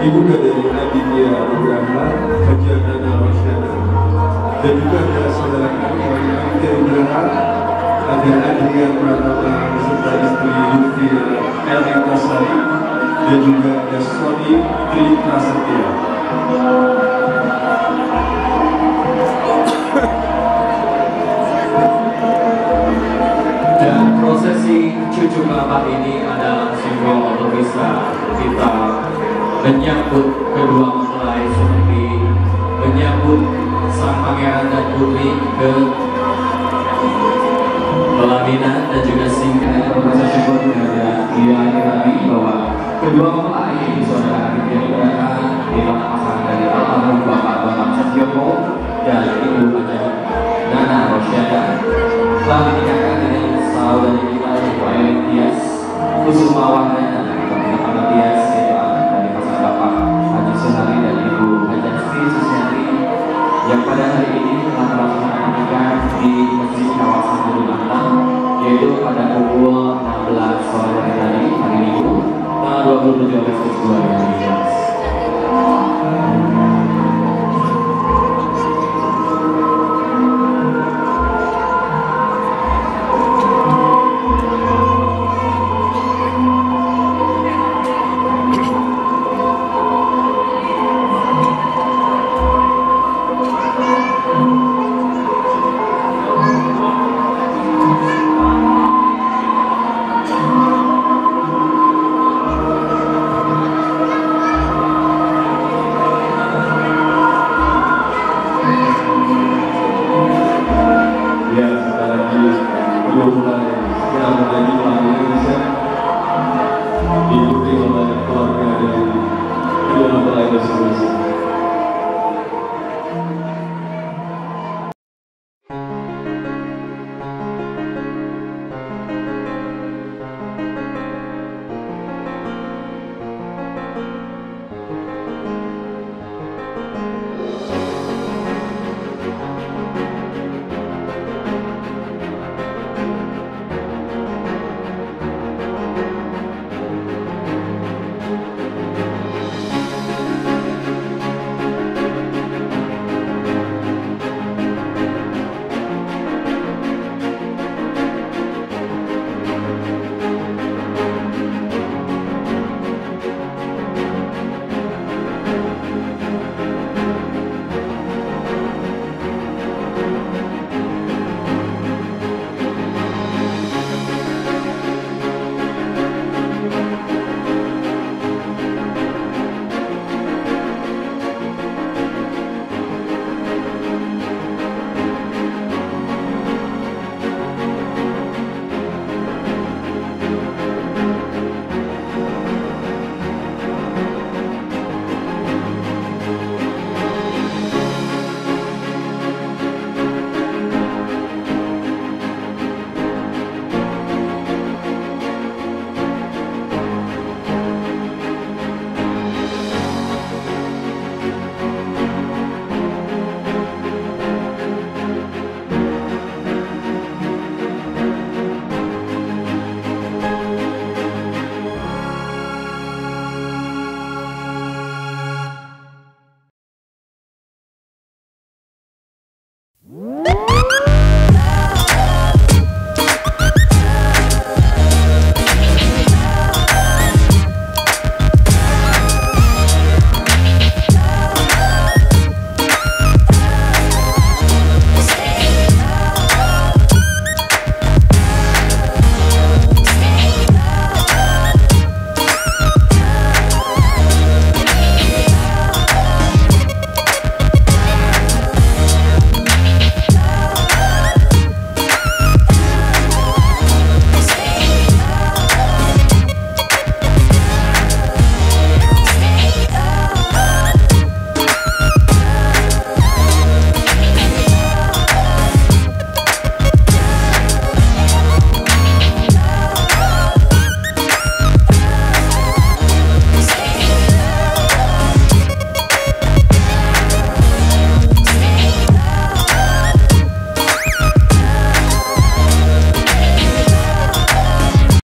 Ibunda dari Aditya Nugraha, Hajar Nana Rosyana, dan juga ada saudara kami Aditya Nugraha, ada Adrian Pratama beserta istri Lutfia Elita Sari, dan juga ada Sony Tri Prasetya. Dan prosesi cucu kelapa ini adalah simbol untuk bisa kita menyambut kedua mempelai seperti menyambut sang pangeran dan putri ke pelaminan dan juga singkat rasa syukur kepada ilahi kami bahwa kedua mempelai yaitu saudara Aditya Nugraha adalah pasangan dari almarhum Bapak Bambang Satyoko dan Ibu Nana Rosyana telah menikahkan dengan saudari kita yaitu Aileen Tias Kusuma Wardana atau Tias yaitu anak dari pasangan Bapak Haji Suhari dan Ibu Hajar Sri Susiati yang pada hari ini telah melaksanakan nikah di masjid kawasan Gunung yaitu pada pukul 16 sore hari Minggu tanggal 27 Agustus 2017. Diikuti oleh keluarga dari kedua mempelai tersebut.